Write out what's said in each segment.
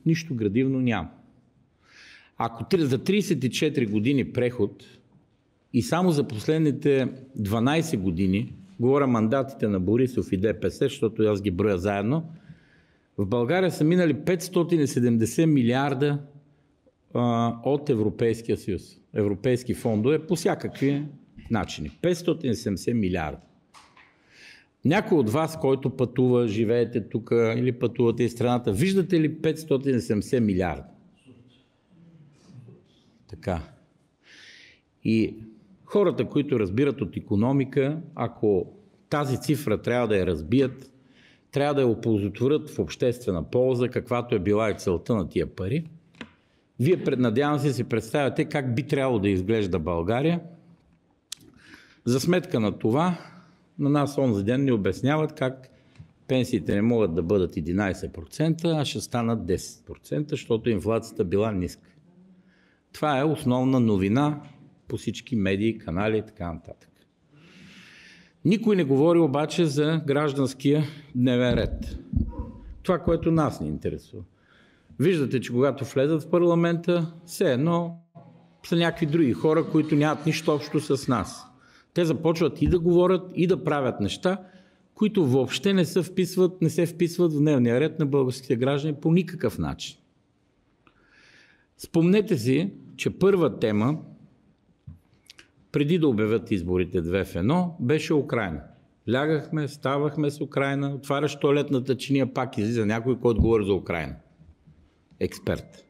Нищо градивно няма. Ако за 34 години преход и само за последните 12 години, говоря мандатите на Борисов и ДПС, защото аз ги броя заедно, в България са минали 570 милиарда от Европейския съюз. Европейски фондове по всякакви начини. 570 милиарда. Някой от вас, който пътува, живеете тук или пътувате из страната, виждате ли 570 милиарда? Така. И хората, които разбират от икономика, ако тази цифра трябва да я разбият, трябва да я оползотворят в обществена полза, каквато е била и целта на тия пари. Вие, надявам се, си представяте как би трябвало да изглежда България. За сметка на това, на нас онзи ден ни обясняват как пенсиите не могат да бъдат 11%, а ще станат 10%, защото инфлацията била ниска. Това е основна новина по всички медии, канали и така нататък. Никой не говори обаче за гражданския дневен ред. Това, което нас ни интересува. Виждате, че когато влезат в парламента, все едно са някакви други хора, които нямат нищо общо с нас. Те започват и да говорят, и да правят неща, които въобще не се вписват в дневния ред на българските граждани по никакъв начин. Спомнете си, че първа тема, преди да обявят изборите 2 в 1, беше Украйна. Лягахме, ставахме с Украйна, отваряш тоалетната чиния, пак излиза някой, който говори за Украйна. Експерт.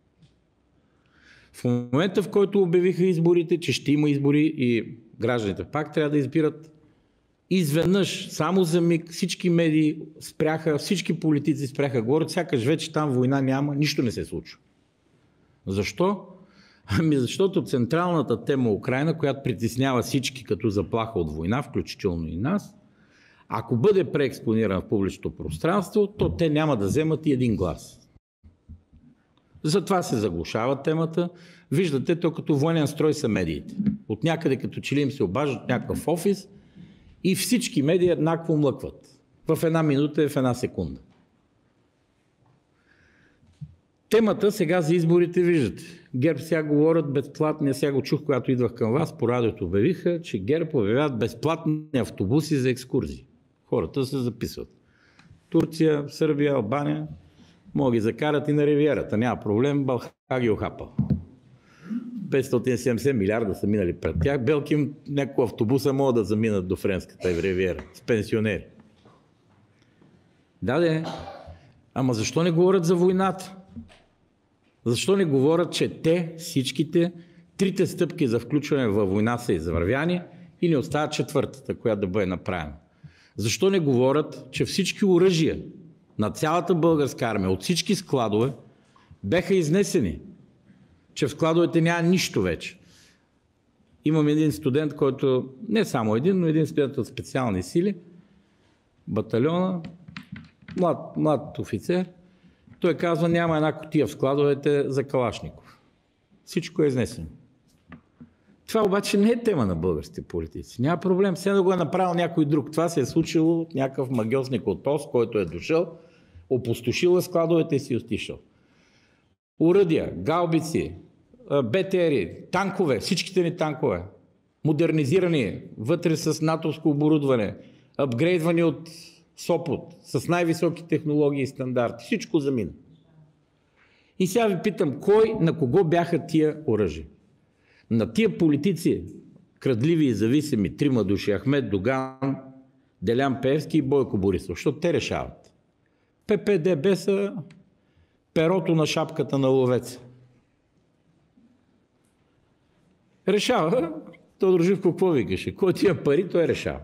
В момента, в който обявиха изборите, че ще има избори и гражданите пак трябва да избират, изведнъж, само за миг, всички медии спряха, всички политици спряха говорят, сякаш вече там война няма, нищо не се случва. Защо? Ами защото централната тема Украйна, която притеснява всички като заплаха от война, включително и нас, ако бъде преекспонирана в публичното пространство, то те няма да вземат и един глас. Затова се заглушава темата. Виждате, то като военен строй са медиите. От някъде като че ли им се обаждат някакъв офис и всички медии еднакво млъкват. В една минута и в една секунда. Темата сега за изборите виждате. ГЕРБ сега говорят безплатни, сега го чух, когато идвах към вас, по радиото обявиха, че ГЕРБ обявяват безплатни автобуси за екскурзии. Хората се записват. Турция, Сърбия, Албания, могат ги закарат и на ривиерата. Няма проблем, Балха ги охапал. 570 милиарда са минали пред тях. Белки няколко автобуса могат да заминат до френската ривиера с пенсионери. Ама защо не говорят за войната? Защо не говорят, че те, всичките, трите стъпки за включване във война са извървяни и не остават четвъртата, която да бъде направена? Защо не говорят, че всички оръжия на цялата българска армия, от всички складове, беха изнесени? Че в складовете няма нищо вече. Имам един студент, който, не само един, но един студент от специални сили, батальона, млад офицер, той казва, няма една кутия в складовете за Калашников. Всичко е изнесено. Това обаче не е тема на българските политици. Няма проблем. Сега да го е направил някой друг. Това се е случило от някакъв магиосник от ОС, който е дошъл, опустошил складовете и си отишъл. Оръдия, гаубици, БТРи, танкове, всичките ни танкове, модернизирани, вътре с натовско оборудване, апгрейдвани от Сопот, с най-високи технологии и стандарти. Всичко замина. И сега ви питам, на кого бяха тия оръжия? На тия политици, крадливи и зависими, трима души, Ахмед Доган, Делян Пеевски и Бойко Борисов, защото те решават. ППДБ са перото на шапката на ловеца. Решава, Тодор Живков какво викаше? Кой тия пари, той решава.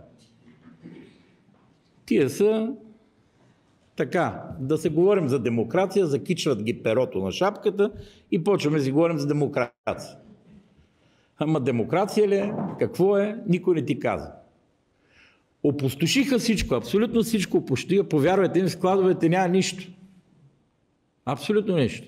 Тия са така, да се говорим за демокрация, закичват ги перото на шапката и почваме да си говорим за демокрация. Ама демокрация ли е? Какво е? Никой не ти каза. Опустошиха всичко, абсолютно всичко опустиха. Повярвайте им, в складовете няма нищо. Абсолютно нищо.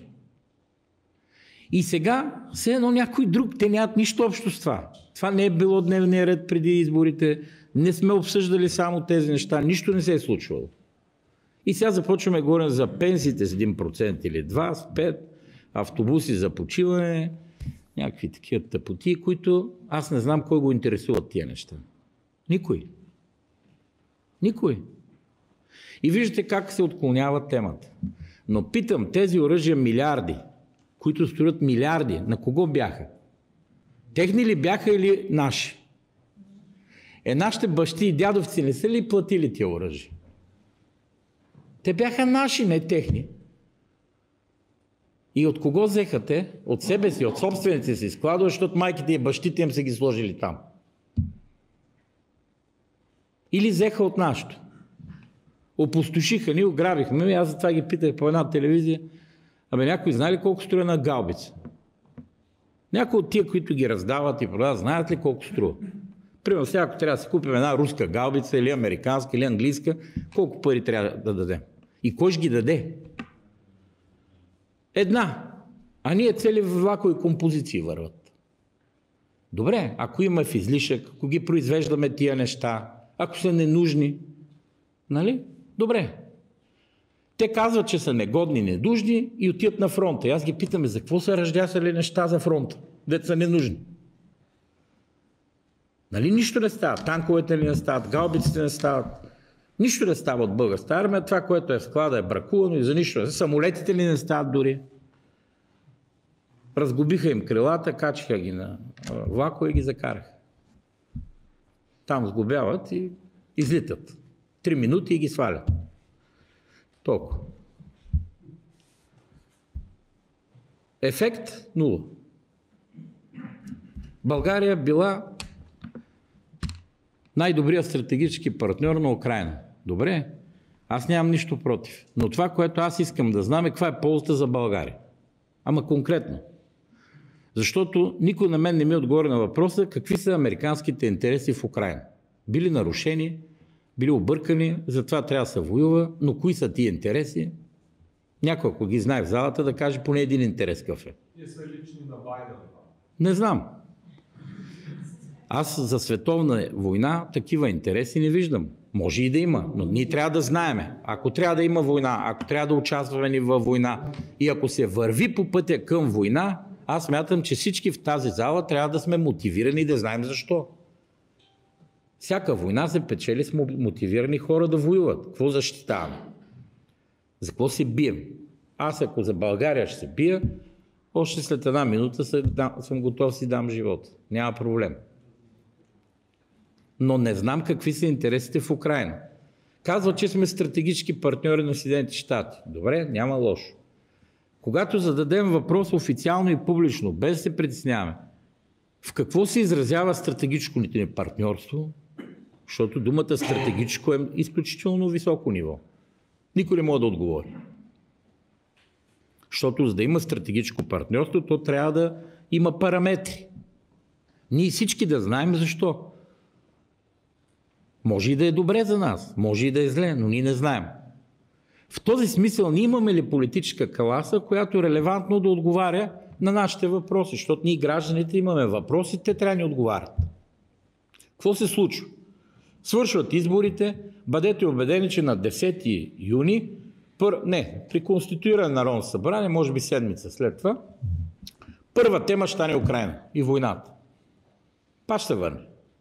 И сега, все едно някой друг, те нямат нищо общо с това. Това не е било дневния ред преди изборите. Не сме обсъждали само тези неща. Нищо не се е случвало. И сега започваме да говорим за пенсиите с 1% или 2%, с 5%, автобуси за почиване, някакви такива тъпоти, които аз не знам кой го интересуват тия неща. Никой. Никой. И виждате как се отклонява темата. Но питам, тези оръжия милиарди, които струват милиарди, на кого бяха? Техни ли бяха или наши? Нашите бащи и дядовци не са ли платили тия оръжия? Те бяха наши, не техни. И от кого взеха те? От себе си, от собствените си складове, защото майките и бащите им са ги сложили там. Или взеха от нашето. Опустошиха ни, ограбихме. Аз за това ги питах по една телевизия. Някой знае ли колко струва на гаубица? Някой от тия, които ги раздават и продават, знаят ли колко струва? Примерно сега, ако трябва да си купим една руска гаубица, или американска, или английска, колко пари трябва да дадем? И кой ще ги даде? Една. А ние цели влакови композиции върват. Добре, ако има в излишък, ако ги произвеждаме тия неща, ако са ненужни, нали? Добре. Те казват, че са негодни, недужни и отиват на фронта. И аз ги питаме, за какво са ръждясали неща за фронта? Дето са ненужни. Нали нищо не става? Танковете ли не стават? Гаубиците не стават? Нищо не става от българската армия. Това, което е в склада, е бракувано и за нищо. Самолетите ли не стават дори? Разгубиха им крилата, качиха ги на влако и ги закараха. Там сгубяват и излитат. 3 минути и ги свалят. Толкова. Ефект – 0. България била най-добрият стратегически партньор на Украйна. Добре, аз нямам нищо против. Но това, което аз искам да знам е каква е ползата за България. Ама конкретно. Защото никой на мен не ми отговори на въпроса какви са американските интереси в Украйна. Били нарушени, били объркани, затова трябва да се воюва, но кои са тия интереси? Някой, ако ги знае в залата, да каже поне един интерес какъв е. Ние са лични на Байден. Не знам. Аз за световна война такива интереси не виждам. Може и да има, но ние трябва да знаеме. Ако трябва да има война, ако трябва да участваме във война и ако се върви по пътя към война, аз смятам, че всички в тази зала трябва да сме мотивирани да знаем защо. Всяка война се печели с мотивирани хора да воюват. Какво защитаваме? За какво се бием? Аз ако за България ще се бия, още след една минута съм готов да си дам живота. Няма проблем. Но не знам какви са интересите в Украйна. Казва, че сме стратегически партньори на Съединените щати. Добре, няма лошо. Когато зададем въпрос официално и публично, без да се притесняваме, в какво се изразява стратегическо ни партньорство? Защото думата стратегическо е изключително високо ниво. Никой не може да отговори. Защото за да има стратегическо партньорство, то трябва да има параметри. Ние всички да знаем защо. Може и да е добре за нас, може и да е зле, но ние не знаем. В този смисъл ние имаме ли политическа класа, която е релевантно да отговаря на нашите въпроси, защото ние гражданите имаме въпроси, те трябва да ни отговарят. Какво се случва? Свършват изборите, бъдете убедени, че на 10 юни, при конституиране на Народно събрание, може би седмица след това, първа тема ще стане Украйна и войната. Пак ще се върне.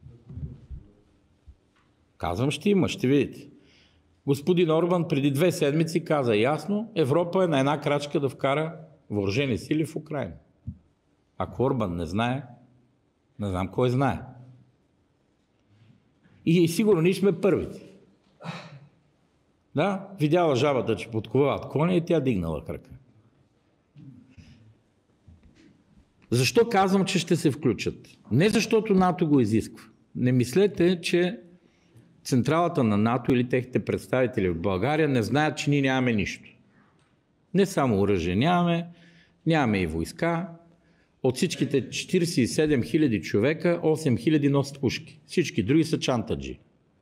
Казвам, ще има, ще видите. Господин Орбан преди 2 седмици каза ясно, Европа е на една крачка да вкара въоръжени сили в Украйна. Ако Орбан не знае, не знам кой знае. И сигурно ние сме първите. Да, видяла жабата, че подковават коня и тя дигнала крака. Защо казвам, че ще се включат? Не защото НАТО го изисква. Не мислете, че централата на НАТО или техните представители в България не знаят, че ние нямаме нищо. Не само оръжие нямаме и войска. От всичките 47 000 човека, 8 000 носят пушки. Всички други са чантаджи.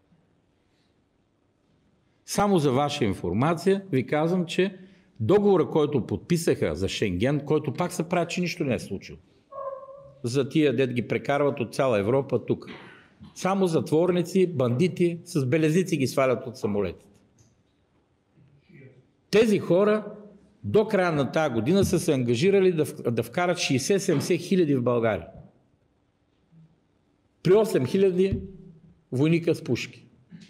Само за ваша информация ви казвам, че договора, който подписаха за Шенген, който пак се прави, че нищо не е случило. За тия дет ги прекарват от цяла Европа тук. Само затворници, бандити с белезници ги свалят от самолетите. Тези хора до края на тази година са се ангажирали да вкарат 60-70 хиляди в България. При 8 хиляди войника с пушки.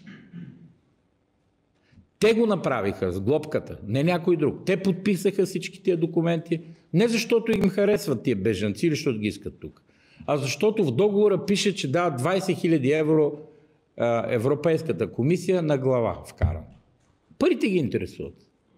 Те го направиха с глобката, не някой друг. Те подписаха всички тия документи, не защото им харесват тия бежанци или защото ги искат тук, а защото в договора пише, че дават 20 000 евро Европейската комисия на глава вкарана. Парите ги интересуват.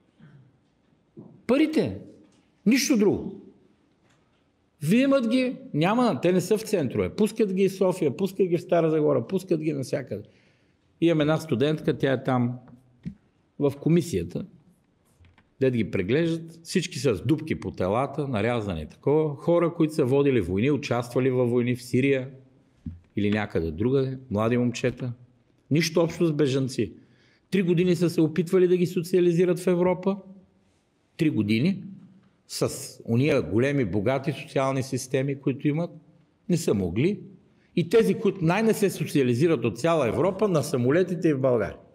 Парите. Нищо друго. Взимат ги, няма, те не са в центрове. Пускат ги в София, пускат ги в Стара Загора, пускат ги навсякъде. Имам една студентка, тя е там в комисията, дед ги преглеждат, всички са с дупки по телата, нарязани такова. Хора, които са водили войни, участвали във войни в Сирия или някъде другаде, млади момчета. Нищо общо с бежанци. 3 години са се опитвали да ги социализират в Европа. 3 години с уния големи, богати социални системи, които имат, не са могли. И тези, които най-не се социализират от цяла Европа, на самолетите и в България.